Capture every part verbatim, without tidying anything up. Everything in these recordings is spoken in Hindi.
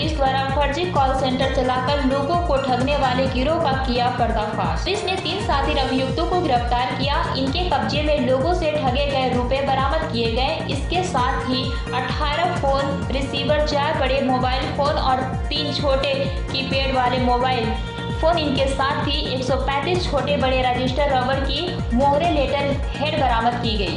पुलिस द्वारा फर्जी कॉल सेंटर चलाकर लोगों को ठगने वाले गिरोह का किया पर्दाफाश। पुलिस ने तीन साथी अभियुक्तों को गिरफ्तार किया। इनके कब्जे में लोगों से ठगे गए रुपए बरामद किए गए। इसके साथ ही अठारह फोन, रिसीवर, चार बड़े मोबाइल फोन और तीन छोटे कीपैड वाले मोबाइल फोन, इनके साथ ही एक सौ पैंतीस छोटे बड़े रजिस्टर रबर की मोहरे लेटर हेड बरामद की गई।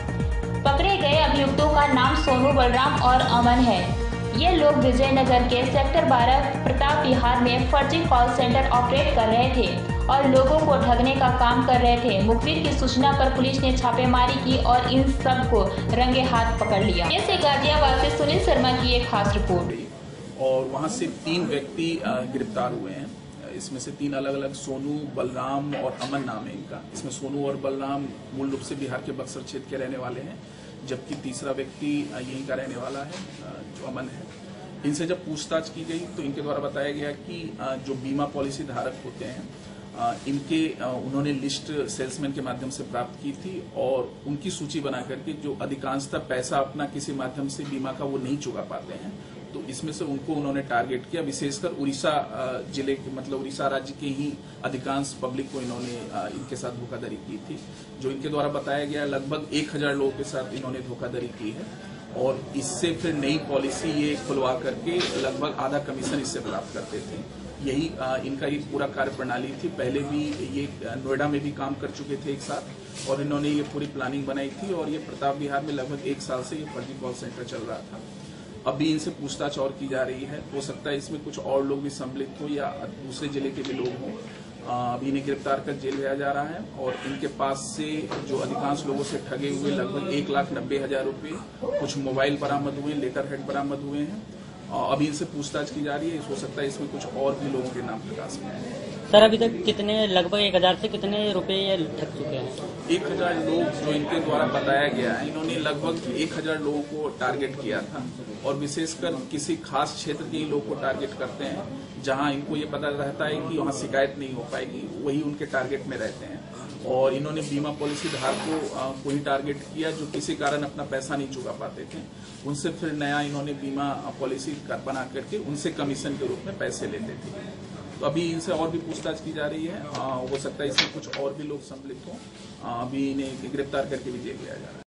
पकड़े गए अभियुक्तों का नाम सोनू, बलराम और अमन है। ये लोग विजयनगर के सेक्टर बारह प्रताप विहार में फर्जी कॉल सेंटर ऑपरेट कर रहे थे और लोगों को ठगने का काम कर रहे थे। मुखबिर की सूचना पर पुलिस ने छापेमारी की और इन सब को रंगे हाथ पकड़ लिया। ऐसे गाजियाबाद से सुनील शर्मा की एक खास रिपोर्ट। और वहाँ से तीन व्यक्ति गिरफ्तार हुए हैं। इसमें से तीन अलग अलग सोनू, बलराम और अमन नाम है इनका। इसमें सोनू और बलराम मूल रूप से बिहार के बक्सर क्षेत्र के रहने वाले हैं, जबकि तीसरा व्यक्ति यहीं का रहने वाला है जो अमन है। इनसे जब पूछताछ की गई तो इनके द्वारा बताया गया कि जो बीमा पॉलिसी धारक होते हैं इनके उन्होंने लिस्ट सेल्समैन के माध्यम से प्राप्त की थी और उनकी सूची बना करके जो अधिकांशतः पैसा अपना किसी माध्यम से बीमा का वो नहीं चुका पाते हैं, तो इसमें से उनको उन्होंने टारगेट किया। विशेषकर उड़ीसा जिले के मतलब उड़ीसा राज्य के ही अधिकांश पब्लिक को इन्होंने इनके साथ धोखाधड़ी की थी। जो इनके द्वारा बताया गया लगभग एक हजार लोगों के साथ इन्होंने धोखाधड़ी की है और इससे फिर नई पॉलिसी ये खुलवा करके लगभग आधा कमीशन इससे प्राप्त करते थे। यही इनका ये पूरा कार्य प्रणाली थी। पहले भी ये नोएडा में भी काम कर चुके थे एक साथ और इन्होंने ये पूरी प्लानिंग बनाई थी और ये प्रताप विहार में लगभग एक साल से ये फर्जी कॉल सेंटर चल रहा था। अभी इनसे पूछताछ और की जा रही है। हो सकता है इसमें कुछ और लोग भी सम्मिलित हो या दूसरे जिले के भी लोग हों। अभी इन्हें गिरफ्तार कर जेल भेजा जा रहा है और इनके पास से जो अधिकांश लोगों से ठगे हुए लगभग एक लाख नब्बे हजार रुपये, कुछ मोबाइल बरामद हुए, लेटर हेड बरामद हुए हैं। अभी इनसे पूछताछ की जा रही है। हो सकता है इसमें कुछ और भी लोगों के नाम प्रकाश में आए। सर, अभी तक कितने, लगभग एक हजार से कितने रुपए ये ठग चुके हैं? एक हजार लोग जो इनके द्वारा बताया गया है, इन्होंने लगभग एक हजार लोगों को टारगेट किया था और विशेषकर किसी खास क्षेत्र के ही लोग को टारगेट करते हैं जहां इनको ये पता रहता है कि वहां शिकायत नहीं हो पाएगी, वही उनके टारगेट में रहते हैं। और इन्होंने बीमा पॉलिसी धारकों को ही टारगेट किया जो किसी कारण अपना पैसा नहीं चुका पाते थे। उनसे फिर नया इन्होंने बीमा पॉलिसी बना करके उनसे कमीशन के रूप में पैसे लेते थे। तो अभी इनसे और भी पूछताछ की जा रही है। आ, हो सकता है इसमें कुछ और भी लोग सम्मिलित हों। अभी इन्हें गिरफ्तार करके भी जेल भेजा जा रहा है।